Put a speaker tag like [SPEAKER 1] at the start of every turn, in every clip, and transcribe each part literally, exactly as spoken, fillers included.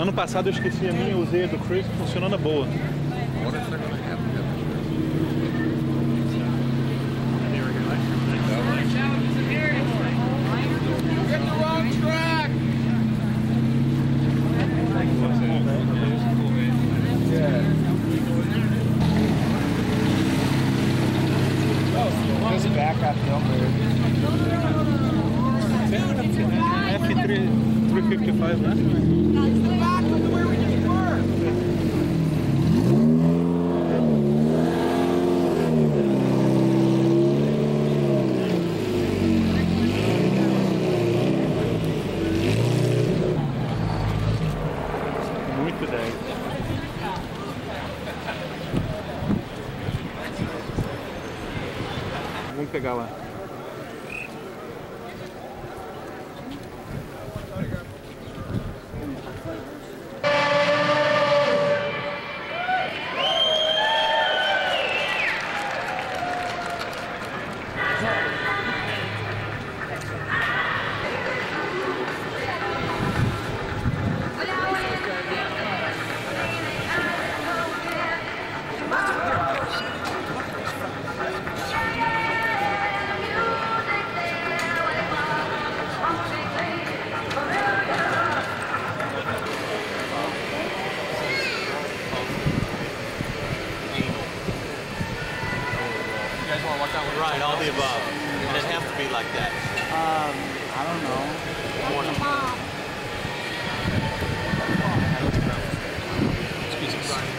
[SPEAKER 1] Ano passado eu esqueci a minha e usei a do Chris, funcionou na boa.
[SPEAKER 2] Just back up number.
[SPEAKER 1] F três cinquenta e cinco, né?
[SPEAKER 3] Back to where we just were.
[SPEAKER 1] Muito dez. Vamos pegar lá.
[SPEAKER 4] Right, all the above. And it has to be like that.
[SPEAKER 2] Um, I don't know.
[SPEAKER 4] Excuse me.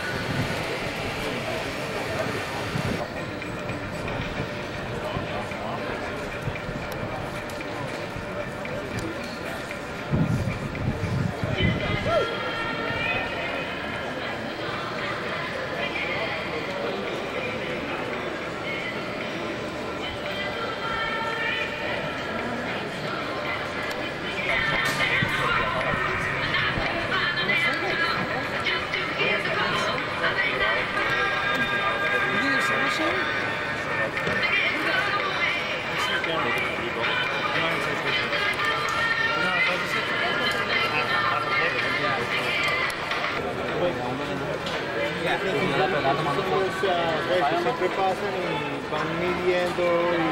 [SPEAKER 2] Siempre pasan y van midiendo y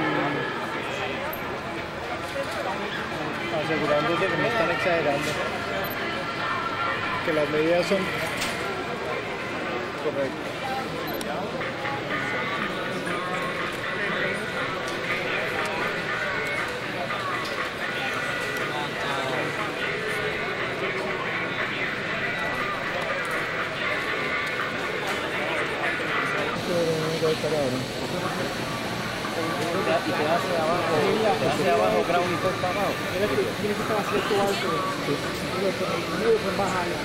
[SPEAKER 2] asegurándose que no están exagerando, que las medidas son correctas.
[SPEAKER 5] Y te hace abajo, te hace abajo ground y todo está abajo.
[SPEAKER 2] Tiene que estar así esto alto. Sí. Y los son más altos.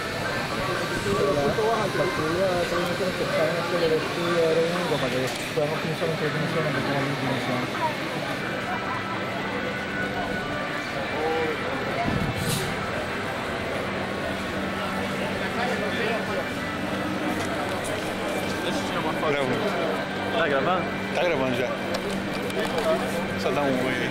[SPEAKER 2] La actividad tiene que estar en este del estudio aerodinámico para que podamos utilizar nuestras dimensiones de cada dimensión.
[SPEAKER 1] Gravando. Tá gravando? Tá gravando já. Só dá um oi aí.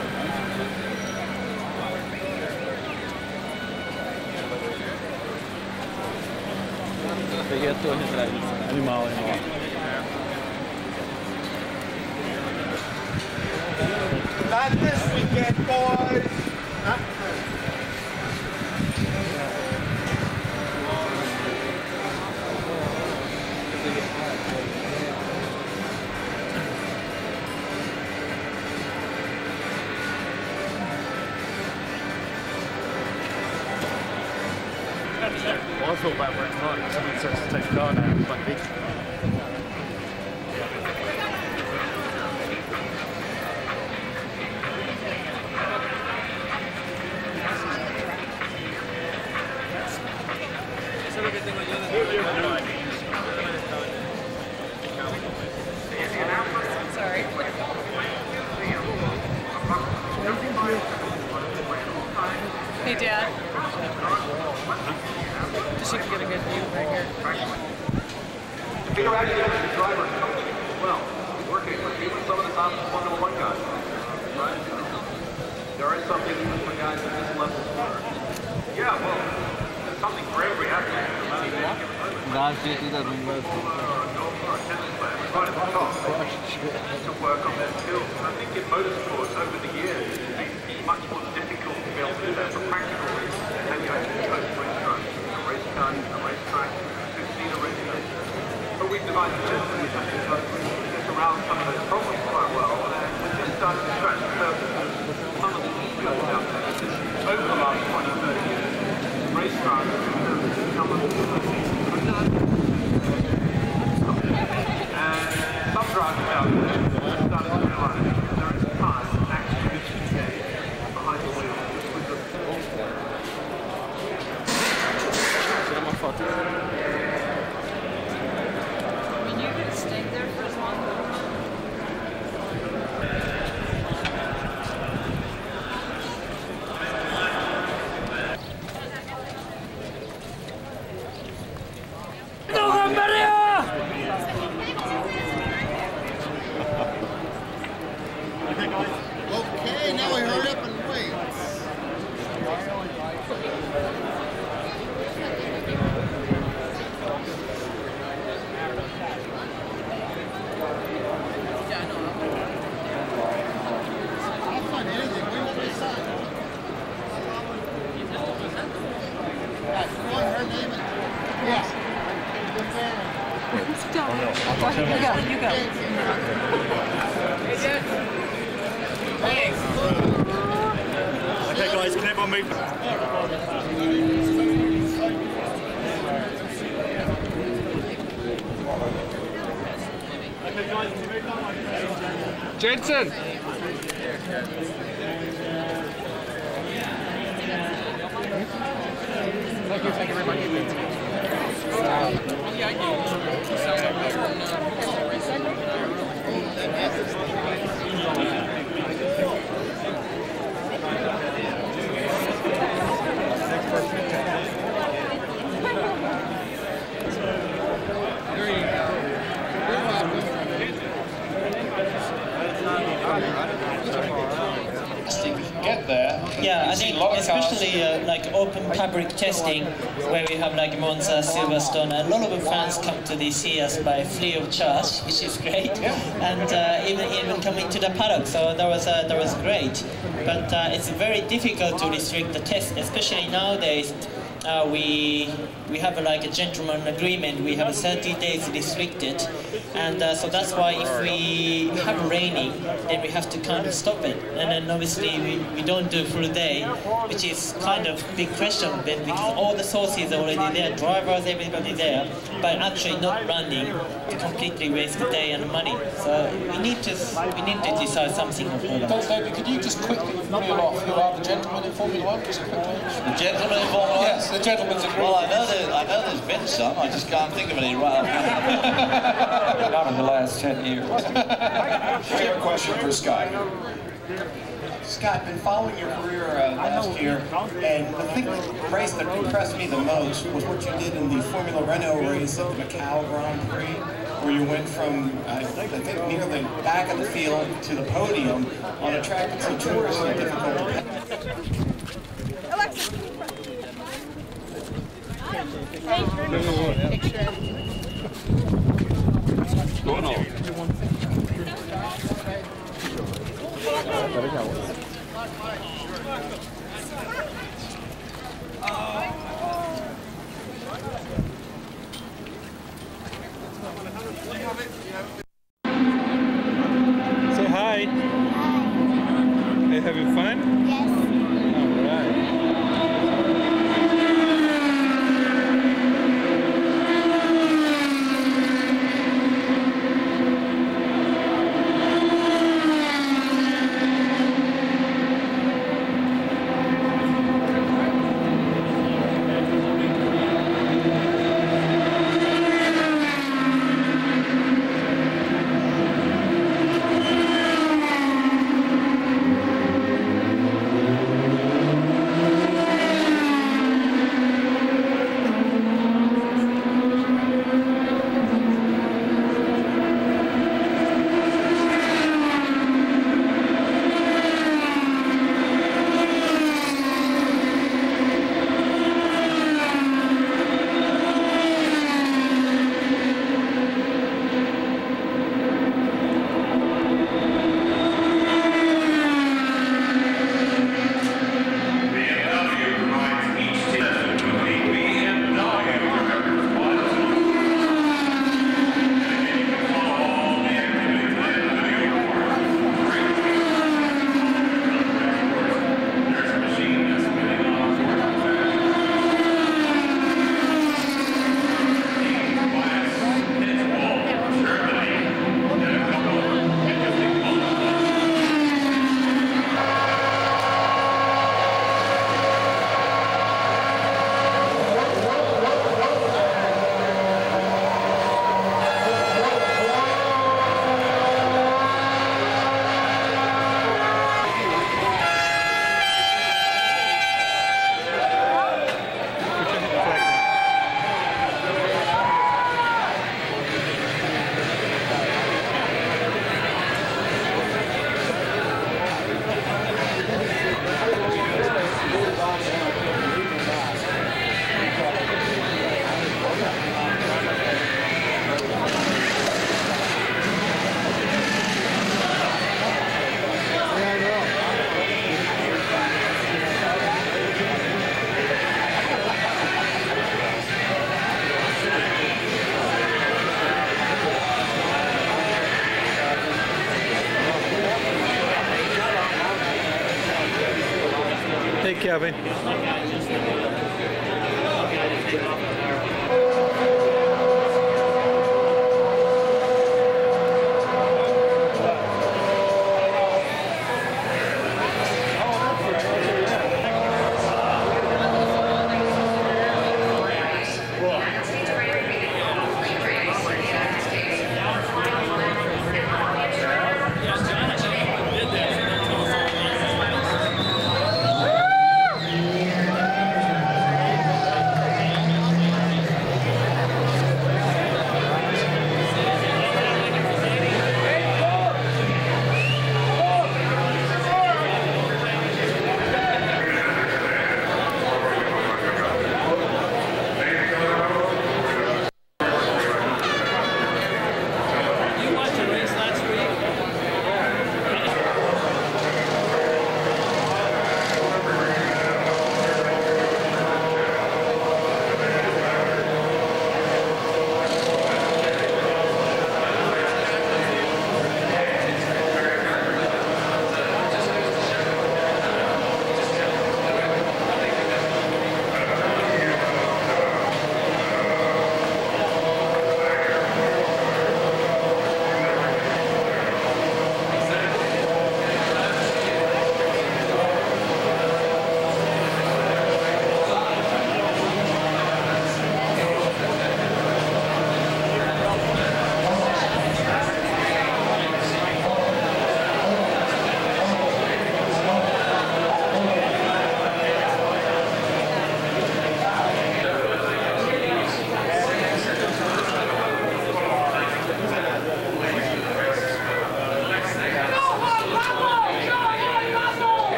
[SPEAKER 5] Peguei a torre atrás.
[SPEAKER 1] Animal, animal.
[SPEAKER 3] Not this weekend, boys. Huh?
[SPEAKER 1] Well, I thought about where it's not, so it says to take a car now, like big.
[SPEAKER 4] Eso es lo que tengo yo de
[SPEAKER 6] Sorry. Hey, Dad. Just so you can get a good view right here.
[SPEAKER 7] Peter actually has the driver as well. He's working with even some of the top Formula One guys. Right? There is something even for guys at this level. Yeah, well,
[SPEAKER 5] Ah, sí, sí, that's one word.
[SPEAKER 7] Right at the top, to work on their skills. And I think in motorsports over the years, it's much more difficult to be able to do that for practical reasons. And you actually coach race cars, a race car, a race track, we've seen a regulation. But we've devised a system which I think gets around some of those problems quite well, and we're just starting to scratch the surface of some of the skills out there. Because over the last twenty, thirty years, race cars have become a and some drivers out there are starting to realize that there is time actually behind the wheel.
[SPEAKER 6] I mean, you could stay there for as long as
[SPEAKER 3] Okay, now we hurry up and wait. I'll find anything. We won't decide. Right, you want her name? Yes.
[SPEAKER 6] you go, you go. Hey, Jen. Thanks.
[SPEAKER 1] Okay, guys, can everyone move? Okay, guys, can you move? Jensen!
[SPEAKER 2] Thank you, thank you very much.
[SPEAKER 8] Get there.
[SPEAKER 9] Yeah, I think especially uh, like open public testing, where we have like Monza, Silverstone, a lot of fans come to the see us by free of charge, which is great, and uh, even even coming to the paddock. So that was uh, that was great. But uh, it's very difficult to restrict the test, especially nowadays. Uh, we we have a, like a gentleman agreement. We have a thirty days restricted, and uh, so that's why if we have raining, then we have to kind of stop it. And then obviously we, we don't do full day, which is kind of big question then, because all the sources are already there, drivers, everybody there, but actually not running to completely waste the day and the money. So we need to we need to decide something for that.
[SPEAKER 8] David, could you just quickly reel off who are the gentlemen in Formula One, just quickly?
[SPEAKER 10] The gentlemen in Formula One?
[SPEAKER 8] Yes, the gentlemen's agreement.
[SPEAKER 10] Well, I know, there, I know there's been some, I just can't think of any right off.
[SPEAKER 5] Not in the last ten years.
[SPEAKER 11] I have a question for Scott. Scott, been following your career uh, last year, and the thing, the race that impressed me the most was what you did in the Formula Renault race at the Macau Grand Prix, where you went from, I think, I think near the back of the field to the podium on a track that's notoriously difficult.
[SPEAKER 6] Alexa.
[SPEAKER 1] What's going on? Say hi. Hi. Are you having fun? Yes. All right. Abby.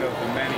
[SPEAKER 1] of the many.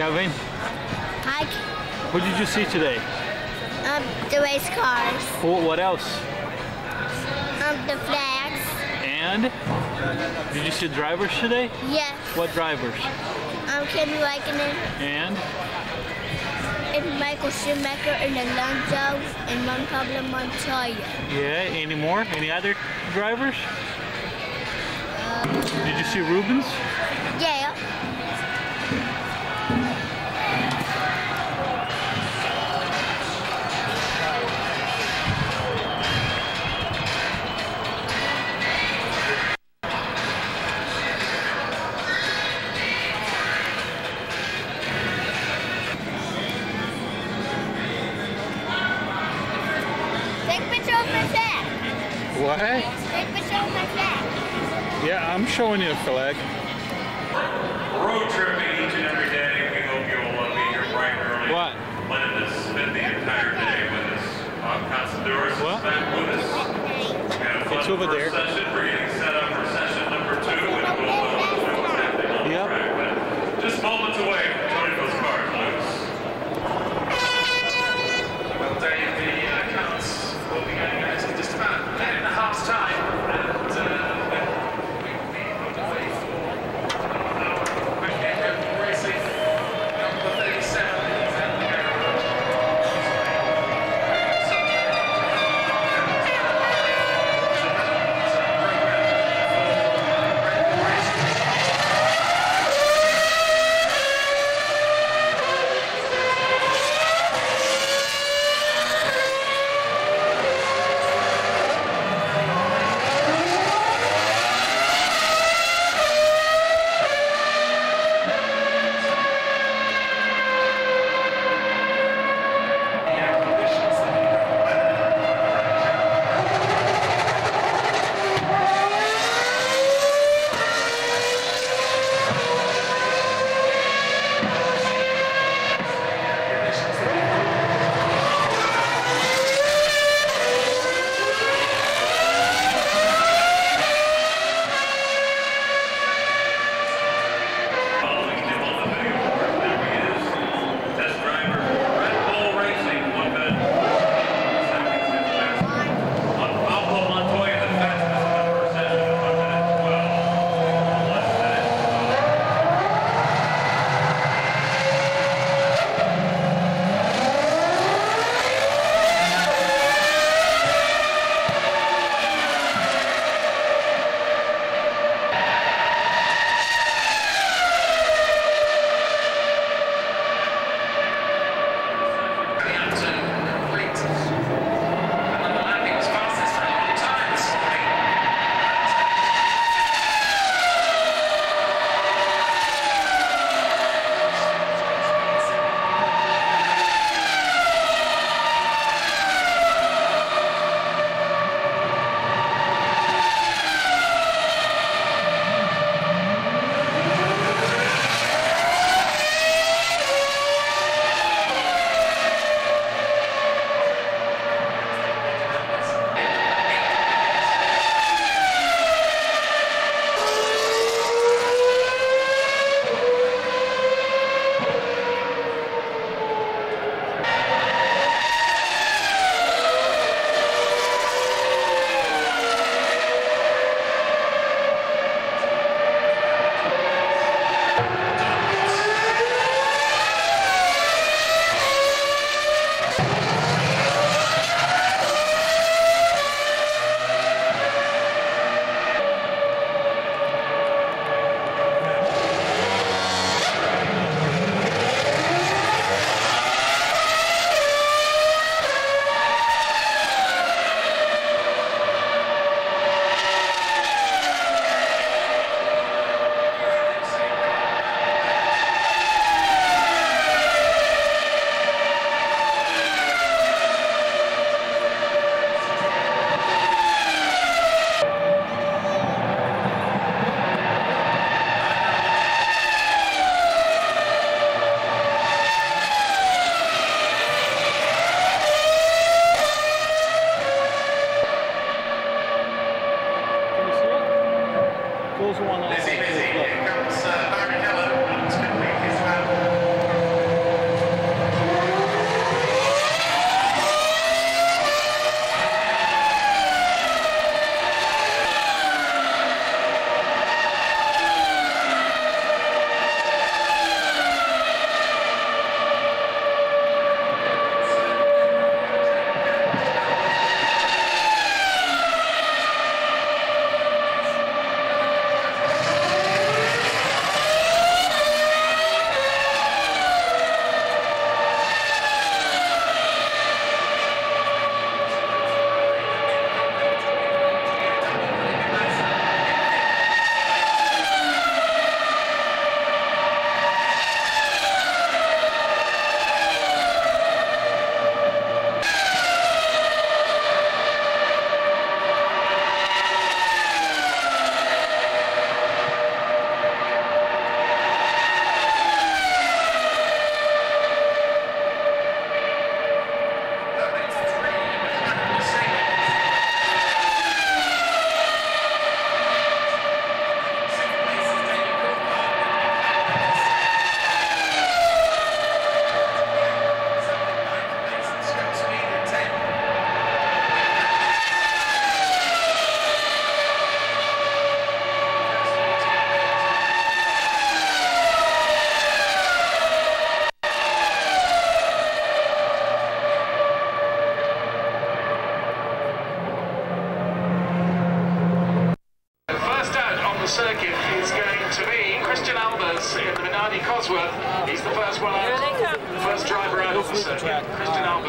[SPEAKER 1] Kevin.
[SPEAKER 12] Hi.
[SPEAKER 1] What did you see today?
[SPEAKER 12] Um, the race cars.
[SPEAKER 1] What, what else?
[SPEAKER 12] Um, the flags.
[SPEAKER 1] And? Did you see drivers today?
[SPEAKER 12] Yes.
[SPEAKER 1] What drivers?
[SPEAKER 12] Um, Kimi Räikkönen.
[SPEAKER 1] And?
[SPEAKER 12] And Michael Schumacher and Alonso and Juan Pablo Montoya.
[SPEAKER 1] Yeah, any more? Any other drivers?
[SPEAKER 12] Uh,
[SPEAKER 1] Did you see Rubens?
[SPEAKER 12] Yeah.
[SPEAKER 1] What? Yeah, I'm showing you a flag.
[SPEAKER 7] Road tripping each and every day. We hope you'll uh, be here bright and early.
[SPEAKER 1] What?
[SPEAKER 7] Plan to spend the entire day with us. Bob Considorus is back with us. We had a fun
[SPEAKER 1] It's over
[SPEAKER 7] first
[SPEAKER 1] there.
[SPEAKER 7] session. We're getting set up for session number two, and we'll uh, show what's happening on
[SPEAKER 1] Yep.
[SPEAKER 7] the track. But just moments away from joining those cars, Lewis. Well, Dave, the uh, counts will be getting us in just about a minute and a half's time. And uh, then we will be on the way for our weekend racing number thirty-seven.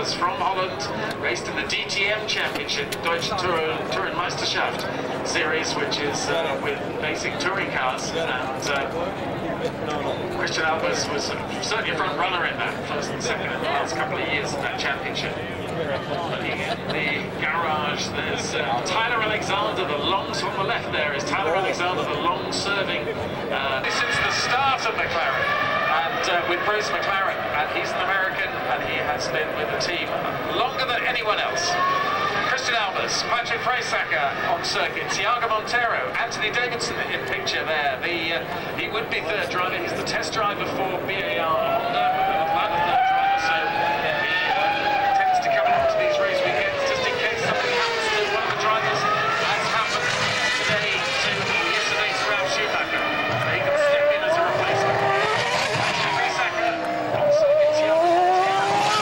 [SPEAKER 13] cars from Holland, raced in the D T M Championship, Deutsche Tourenmeisterschaft series, which is uh, with basic touring cars. And uh, Christian Albers was certainly a front runner in that, first and second in the last couple of years in that championship. Looking at the garage, there's uh, Tyler Alexander, the longs on the left there is Tyler Alexander, the long serving. Uh, this is the start of McLaren, and uh, with Bruce McLaren, and he's an American, and he has been with the team longer than anyone else. Christian Albers, Patrick Freysacker on circuit, Tiago Montero, Anthony Davidson in picture there. The uh, he would be third driver. He's the test driver for B A R Honda, the third driver, so he uh, tends to come onto these race weekends just in case something happens to one of the drivers, as happened today to yesterday to Ralf Schumacher. So he can step in as a replacement. Freysacker on circuit, Tiago Montero.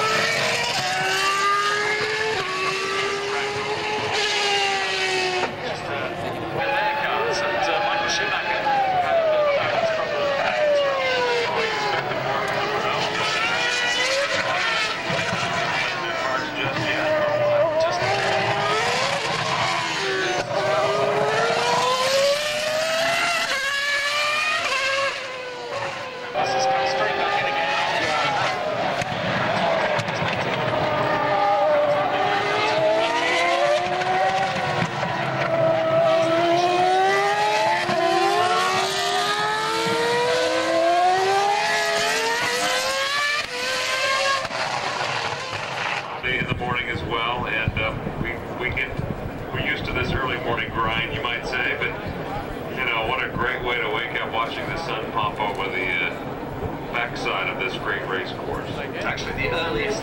[SPEAKER 7] In the morning as well, and uh, we we get we're used to this early morning grind, you might say, but you know what a great way to wake up watching the sun pop over the uh, backside of this great race course.
[SPEAKER 13] It's actually the earliest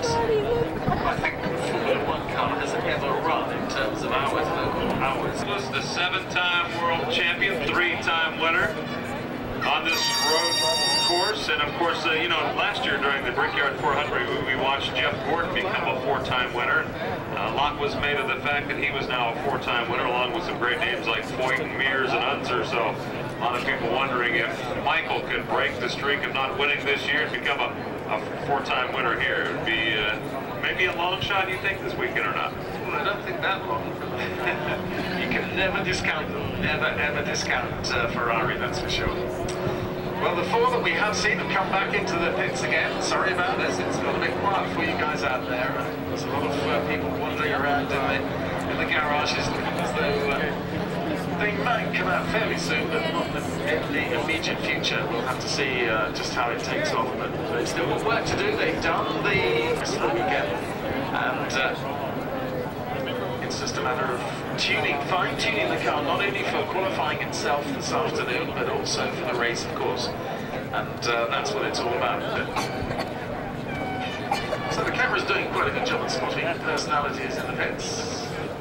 [SPEAKER 13] I think Formula One car has ever run in terms of hours, local hours.
[SPEAKER 7] He was the seven-time world champion, three-time winner on this road course, and of course, uh, you know, last year during the Brickyard four hundred, we watched Jeff Gordon become a four-time winner. Uh, a lot was made of the fact that he was now a four-time winner, along with some great names like Foyt and Mears and Unser. So a lot of people wondering if Michael could break the streak of not winning this year and become a, a four-time winner here. It would be uh, maybe a long shot, you think, this weekend or not?
[SPEAKER 13] Well, I don't think that long. You can never discount them, never ever discount uh, Ferrari, that's for sure. Well, the four that we have seen have come back into the pits again. Sorry about this, it's got a bit quiet for you guys out there. There's a lot of uh, people wandering around in the, in the garages looking as though uh, they might come out fairly soon, but not in the immediate future. We'll have to see uh, just how it takes off, but they've still got work to do. They've done the rest of the weekend, and uh, it's just a matter of tuning, fine-tuning the car, not only for qualifying itself this afternoon, but also for the race, of course. And uh, that's what it's all about. So the camera's doing quite a good job of spotting personalities in the pits.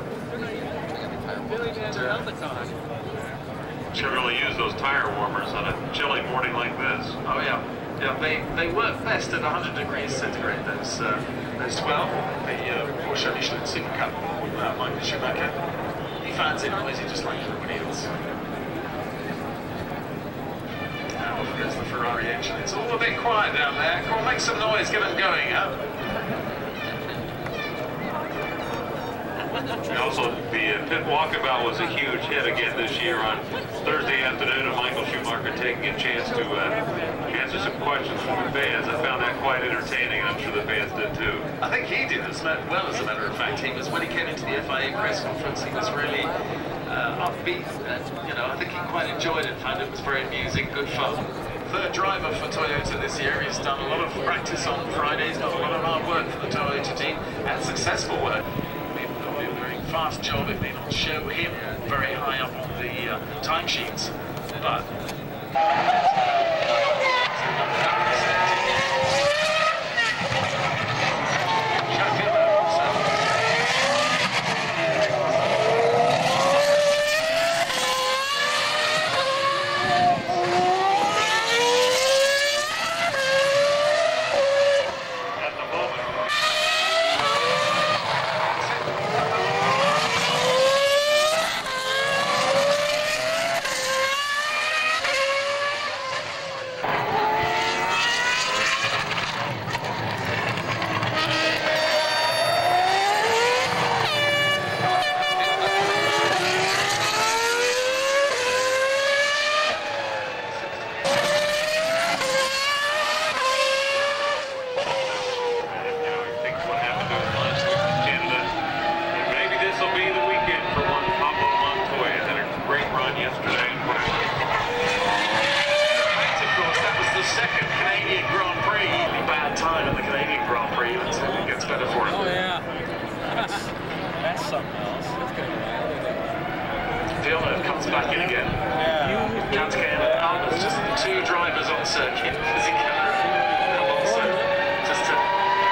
[SPEAKER 7] Should really use those tire warmers on a chilly morning like this.
[SPEAKER 13] Oh yeah, yeah. They they work best at one hundred degrees centigrade. Those uh, those twelve, the uh, Porsche Michelin Super Cup. Uh, Michael Schumacher. He finds it noisy just like everybody else. Now off goes the Ferrari engine. It's all a bit quiet down there. Come on, make some noise, get them going, huh?
[SPEAKER 7] And also, the uh, pit walkabout was a huge hit again this year on Thursday afternoon, and Michael Schumacher taking a chance to uh, answer some questions from the fans. I found that quite entertaining, and I'm sure the fans did too.
[SPEAKER 13] I think he did as well, as a matter of fact. He was, when he came into the F I A press conference, he was really uh, upbeat. And, you know, I think he quite enjoyed it, found it was very amusing, good fun. Third driver for Toyota this year. He's done a lot of practice on Fridays, done a lot of hard work for the Toyota team, and successful work. Fast job. It may not show him very high up on the uh, timesheets, but second Canadian Grand Prix. Really bad time in the Canadian Grand Prix. Let's hope it gets better for him.
[SPEAKER 1] Oh yeah. That's, that's something else. That's gonna be
[SPEAKER 13] Villeneuve comes back in again.
[SPEAKER 1] Yeah.
[SPEAKER 13] Gasquet and Albers, just two drivers on circuit. Alonso, just to...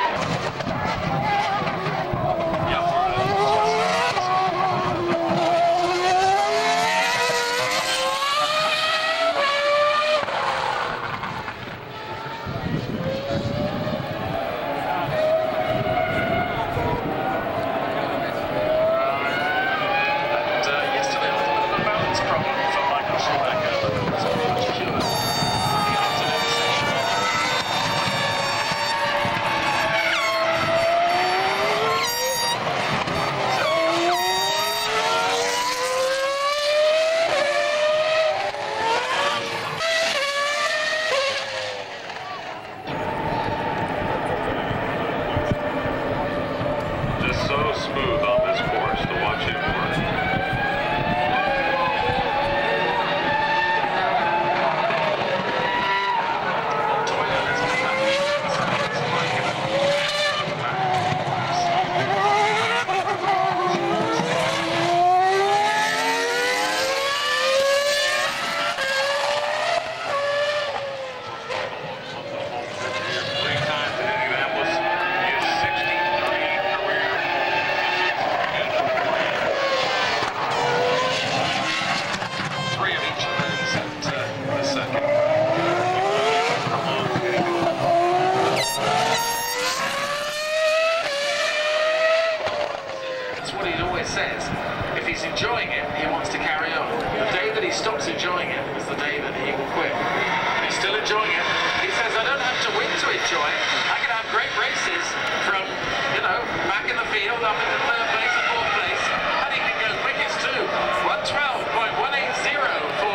[SPEAKER 13] says if he's enjoying it, he wants to carry on. The day that he stops enjoying it is the day that he will quit. And he's still enjoying it. He says, I don't have to win to enjoy it. I can have great races from, you know, back in the field, up in the third place, the fourth place, and he can go quickest too. one twelve point one eight zero for...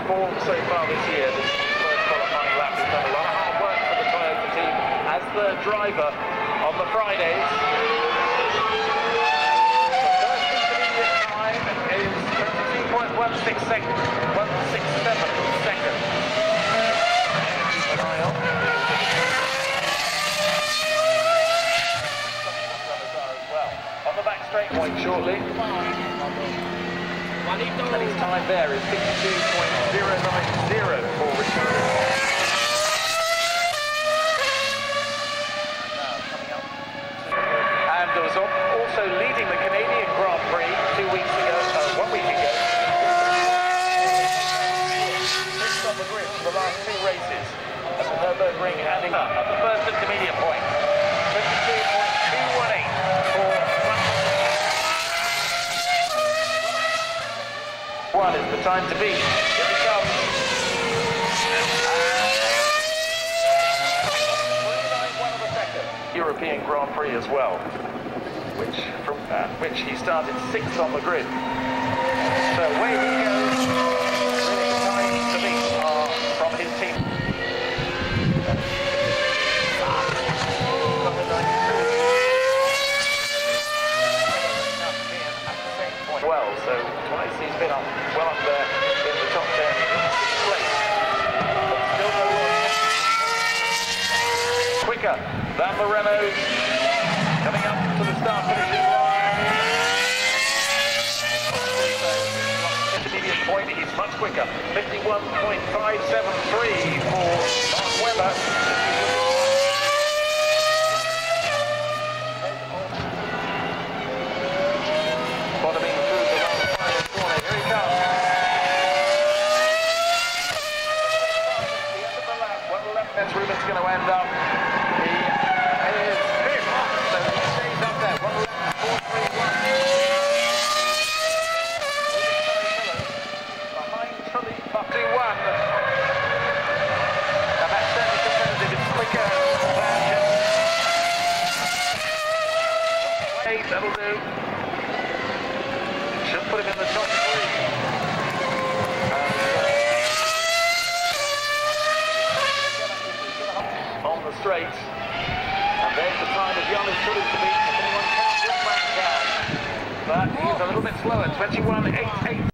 [SPEAKER 13] form so far this year. This first qualifying lap has done a lot of hard work for the Toyota team as the driver on the Fridays. The first intermediate time is twenty-two point one six seconds, one six seven seconds. Keep an eye on. On the back straight point shortly. And his time there is fifty-two point zero nine zero for Richard. And there was also leading the Canadian Grand Prix two weeks ago, uh, one week ago. Sixth on the grid for the last two races at the Nürburgring and at the first intermediate point. fifty-two point two one eight for one is the time to beat. Here it comes. three nine one of a second. European Grand Prix as well, which from uh, which he started sixth on the grid. So away he goes. Really the time to beat uh, from his team. Well, so twice he's been up, well up there in the top ten place. But still no one quicker than the Renault. Coming up to the start finishing line. Intermediate point, he's much quicker. fifty-one point five seven three for Mark Webber. That's Ruben's going to end up. He is fifth, so he stays up there. one eleven four three one. Behind Tully, up to one. And that's certainly competitive. It's quicker than eight, that'll do. Should put him in the top three. Straight, and there's the time of Jonas Tully to beat. If anyone can, this man can. But he's a little bit slower, twenty-one eight eight.